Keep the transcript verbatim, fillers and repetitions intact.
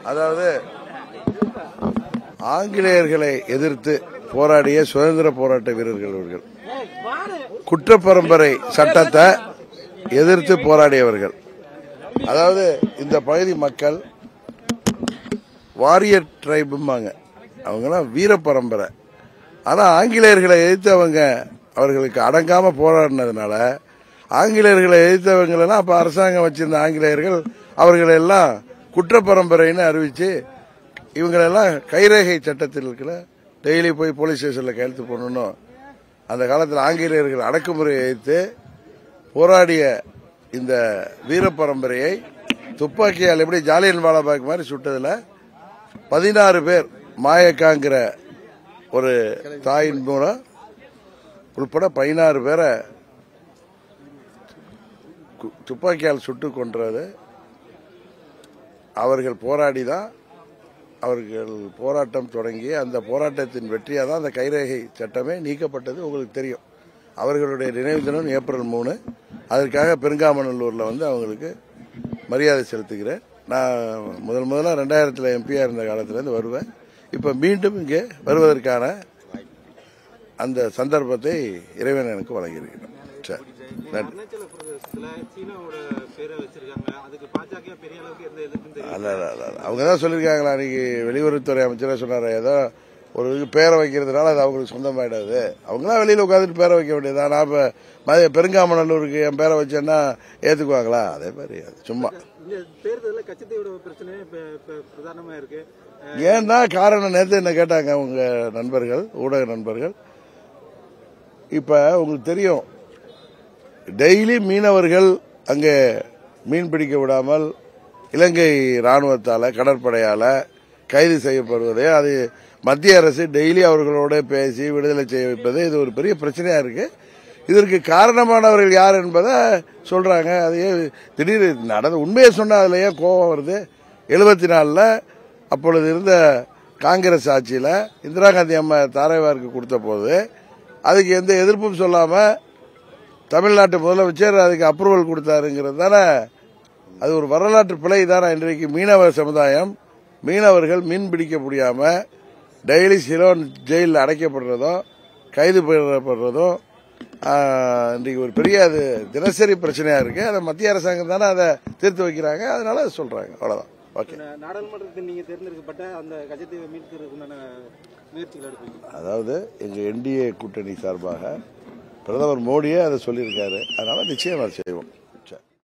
அதாவது ஆங்கிலேயர்களை எதிர்த்து போராடிய சுதந்திர போராட்ட வீரர்கள் அவர்கள் குற்ற பரம்பரை சட்டத்தை எதிர்த்து போராடியவர்கள். அதாவது இந்த பகுதி மக்கள் வாரியர் டிரைபும்பாங்க, அவங்களாம் வீர பரம்பரை. ஆனால் ஆங்கிலேயர்களை எதிர்த்து அவங்க அவர்களுக்கு அடங்காம போராடினதுனால ஆங்கிலேயர்களை எதிர்த்தவங்களெல்லாம் அப்போ அரசாங்கம் வச்சிருந்த ஆங்கிலேயர்கள் அவர்களெல்லாம் குற்ற பரம்பரைன்னு அறிவிச்சு இவங்களெல்லாம் கைரேகை சட்டத்தில் இருக்கிற டெய்லி போய் போலீஸ் ஸ்டேஷனில் கையெழுத்து போடணும். அந்த காலத்தில் ஆங்கிலேயர்கள் அடக்குமுறையை எதிர்த்து போராடிய இந்த வீர பரம்பரையை துப்பாக்கியால் எப்படி ஜாலியன் வாலாபாக் மாதிரி சுட்டதில் பதினாறு பேர் மாயக்காங்கிற ஒரு தாயின் மூலம் உள்பட பதினாறு பேரை துப்பாக்கியால் சுட்டு கொன்றது. அவர்கள் போராடி தான் அவர்கள் போராட்டம் தொடங்கி அந்த போராட்டத்தின் வெற்றியாக தான் அந்த கைரேகை சட்டமே நீக்கப்பட்டது. உங்களுக்கு தெரியும். அவர்களுடைய நினைவு தினம் ஏப்ரல் மூணு. அதற்காக பெருங்காமநல்லூரில் வந்து அவங்களுக்கு மரியாதை செலுத்துகிறேன். நான் முதல் முதல்ல ரெண்டாயிரத்தில் எம்பியா இருந்த காலத்திலேருந்து வருவேன். இப்போ மீண்டும் இங்கே வருவதற்கான அந்த சந்தர்ப்பத்தை இறைவன் எனக்கு வழங்கியிருக்கிறேன். சரி, நன்றி. அவங்க தான் சொல்லியிருக்காங்களா, அன்னைக்கு வெளியுறவுத்துறை அமைச்சராக சொன்னார், ஏதோ ஒரு பேரை வைக்கிறதுனால அது அவங்களுக்கு சொந்தமாயிடாது, அவங்களாம் வெளியில் உட்காந்துட்டு பேரை வைக்க வேண்டியதுதான். நான் இப்போ பெருங்காமநல்லூருக்கு என் பேரை வச்சேன்னா ஏற்றுக்குவாங்களா? அதே மாதிரி அது சும்மா. ஏன்னா காரணம் நேற்று என்ன கேட்டாங்க உங்க நண்பர்கள், ஊடக நண்பர்கள். இப்ப உங்களுக்கு தெரியும், டெய்லி மீனவர்கள் அங்கே மீன் பிடிக்க விடாமல் இலங்கை ராணுவத்தால கடற்படையால கைது செய்யப்படுவதே, அது மத்திய அரசு டெய்லி அவர்களோட பேசி விடுதலை செய்ய வைப்பது, இது ஒரு பெரிய பிரச்சனையா இருக்கு. இதற்கு காரணமானவர்கள் யார் என்பதை சொல்றாங்க. அதையே திடீர்னு நடந்த உண்மையை சொன்னா அதுல ஏன் கோபம் வருது? எழுபத்தி நாலுல அப்பொழுது இருந்த காங்கிரஸ் ஆட்சியில இந்திரா காந்தி அம்மா தாரைவாருக்கு கொடுத்த போது அதுக்கு எந்த எதிர்ப்பும் சொல்லாம தமிழ்நாட்டு முதலமைச்சர் அதுக்கு அப்ரூவல் கொடுத்தாருங்கிறது தானே. அது ஒரு வரலாற்று பிழை தானே. இன்றைக்கு மீனவ சமுதாயம், மீனவர்கள் மீன் பிடிக்க முடியாம டெய்லி சிலோன் ஜெயிலில் அடைக்கப்படுறதும் கைது செய்யப்படுறதும் இன்றைக்கு ஒரு பெரிய அது தினசரி பிரச்சனையா இருக்கு. அதை மத்திய அரசாங்கம் தானே அதை தீர்த்து வைக்கிறாங்க, அதனால சொல்றாங்க. அவ்வளவுதான். ஓகே. நாடாளுமன்றத்தில் நீங்க தேர்ந்தெடுக்கப்பட்ட அந்த கஜத்தீவை மீட்கிறதுக்கான முயற்சிகள் எடுப்பீங்க. அதாவது எங்க என்டிஏ கூட்டணி சார்பாக பிரதமர் மோடியே அதை சொல்லியிருக்காரு, அதனால நிச்சயம் அதை செய்வோம்.